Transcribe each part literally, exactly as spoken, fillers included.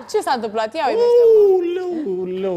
Ce s-a întâmplat? Ia uite. Uleu, uleu.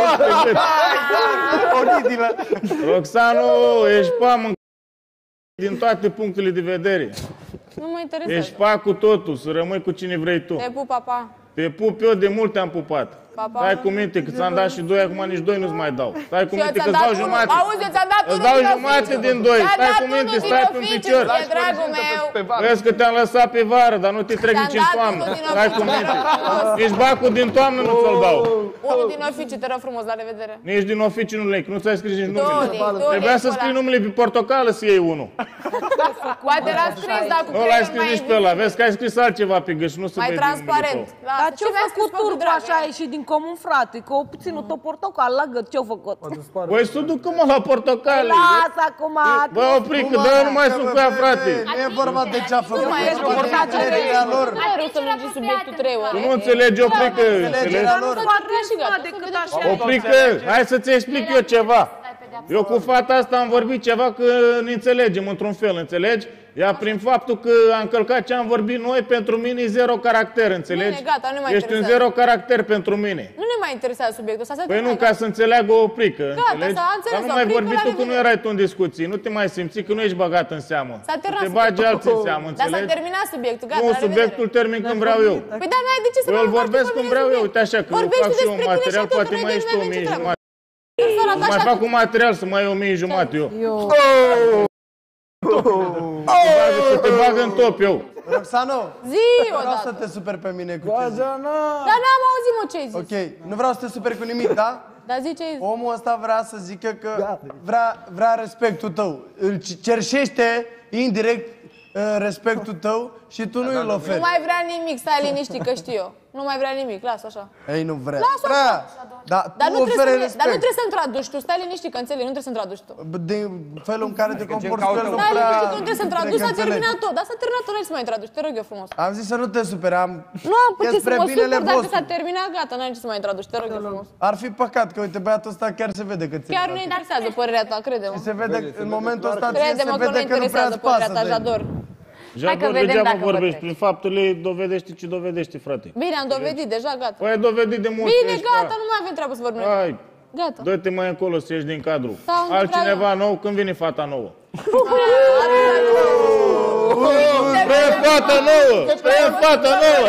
Roxano, ești pamă din toate punctele de vedere. Nu mă interesează. Ești pa cu totul, să rămâi cu cine vrei tu. Te pup, papa. Te pup eu, de mult te-am pupat. Papa. Stai cu minte, că ți-am dat și doi, acum nici doi nu-ți mai dau. Stai cu Și eu minte, că ți-am îți dau dat unul. jumate. Auzi, eu ți-am dat Îți unul dau din jumate oficiu. din doi. Ți-am Stai dat cu minte, unul din stai pe oficiu, picior. e dragul meu. Vezi că te-am lăsat pe vară, dar nu te trec Ți-am nici în dat toamnă. unul din Stai cu oficiu, minte. te rog frumos. Nici bacul din toamnă nu ți-l dau. Unul din oficiu, te rog frumos, la revedere. Nici din oficiu nu le nu ți-ai scris nici numele. Tony, Tony, Trebuia să ăla. scrii numele pe portocală să iei unul. Poate l-a scris, dar cu Nu l-ai creion scris mai nici pe ăla. Vezi că ai scris altceva pe gâș, nu se mai vede transparent. numele tău. Lasă. Dar ce-a mi-a făcut scris, turcul dragă? așa a ieșit din comun, frate? Că o ținut o portocal la gât, ce-a făcut? Păi să ducă mă la portocale. Lasă acum! Bă, oprică, dă nu mai sunt cu ea, frate. Nu e vorba de ce a făcut, mai e ești vorba de portatul înțelegerea lor. Ai rău să lungi subiectul trei ore. Tu nu înțelegi, oprică. Înțelegerea lor. Foarte frate, decât așa. Oprică, hai să-ți explic eu ceva. Eu cu fata asta am vorbit ceva că ne înțelegem într-un fel, înțelegi? Ea prin faptul că a încălcat ce am vorbit noi, pentru mine e zero caracter, înțelegi? Bine, gata, nu mai Ești un interesează. zero caracter pentru mine. Nu ne mai interesează subiectul ăsta. Păi nu, ca să înțeleagă o oprică, înțelegi? s-a înțeles, Dar nu mai oprică, vorbi la tu că nu revedere. erai tu în discuții, nu te mai simți că nu ești băgat în seamă. S-a terminat Te bagi subiectul. alții în seamă, Dar s-a înțelegi? terminat subiectul, gata, Nu, la revedere. subiectul termin când vreau eu. Păi dar n-ai de ce să Eu mai îl vorbesc cum vreau eu, uite așa, că eu Vorbești fac și eu un despre tine material, și atât, poate nu mai ai ești de tu o ce mie treabă. jumătate. Persoana ta Mai așa- fac un material să mai iau o mie jumate eu. Să te bag în top eu. Roxano, Zi vreau să odată. te superi pe mine cu ce zic. Dar n-am auzit, mă, ce ai zis. Ok, nu vreau să te superi cu nimic, da? Dar zi ce ai zis. Omul ăsta vrea să zică că vrea, vrea respectul tău. Îl cerșește indirect uh, respectul tău și tu nu îl Nu oferi. mai vrea nimic, stai liniștit că știu eu. Nu mai vrea nimic, lasă așa. Ei, nu vrea. Lasă-o Vrea. Dar Dar tu nu, trebuie oferi să, dar nu respect. trebuie să-mi traduci tu, stai liniștit că înțeleg, nu trebuie să-mi traduci tu. De felul în care te comporți cu el, nu Stai prea... liniștit că nu trebuie să-mi traduci, cred că s-a înțeleg. terminat tot, dar s-a terminat tot, nu să mai traduci, te rog eu frumos. Am zis să nu te superi, am... Nu am E putea să spre mă binele supăr dacă vostru. s-a terminat, gata, n-ai ce să mai traduci, te rog eu frumos. Ar fi păcat, că uite, băiatul ăsta chiar se vede că ți-e Chiar nu place. interesează părerea ta, crede-mă. Se vede, în momentul ăsta ție se Crede-mă că nu vede că nu prea interesează îți părerea pasă ta, de el. Jador. Jador, vedem degeaba dacă vorbești, vorbești. prin faptele dovedești ce dovedești, frate. Bine, am dovedit deja, gata. Păi ai dovedit de mult. Bine, ești, gata, pa. nu mai avem treabă să vorbim. Hai, Gata. dă-te mai încolo să ieși din cadru. Sau Altcineva vreau nou, când vine fata nouă? Vrem Vrem fată nouă! Vrem fată nouă!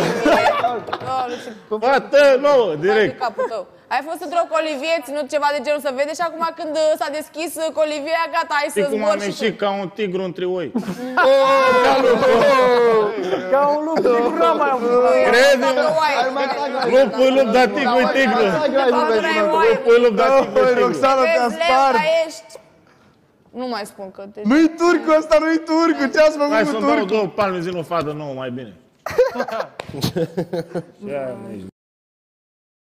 Fată nouă, direct. capul tău. Ai fost într-o colivie, ținut ceva de genul să vede și acum când uh, s-a deschis uh, colivia, gata, hai să Știi cum am zbor și tu. ieșit ca un tigru între oi? Ca un lup, sigur n-am mai avut. Crede-mă! Oaie. Lupul lup, dar tigru e tigru. De fapt, nu ai oaie. Lupul lup, dar tigru e Băi, tigru. Roxana, te-a Vezi, leu, spart. dar ești... Nu mai spun că te... Nu-i turcu ăsta, nu-i turcu. Ce ați Hai făcut cu să-mi dau turcu? două palme, zi o fată nouă mai bine. Ce ai,